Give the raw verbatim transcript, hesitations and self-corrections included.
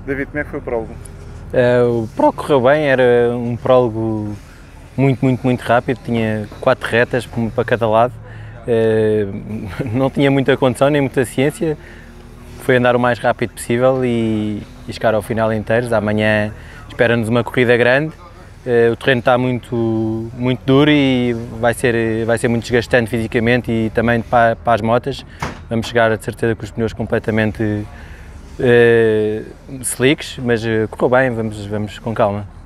David, como é que foi o prólogo? Uh, o prólogo correu bem, era um prólogo muito, muito, muito rápido, tinha quatro retas para cada lado, uh, não tinha muita condição nem muita ciência, foi andar o mais rápido possível e, e chegar ao final inteiros. Amanhã espera-nos uma corrida grande, uh, o terreno está muito, muito duro e vai ser, vai ser muito desgastante fisicamente e também para, para as motas. Vamos chegar de certeza com os pneus completamente Uh, slicks, mas uh, correu bem, vamos, vamos com calma.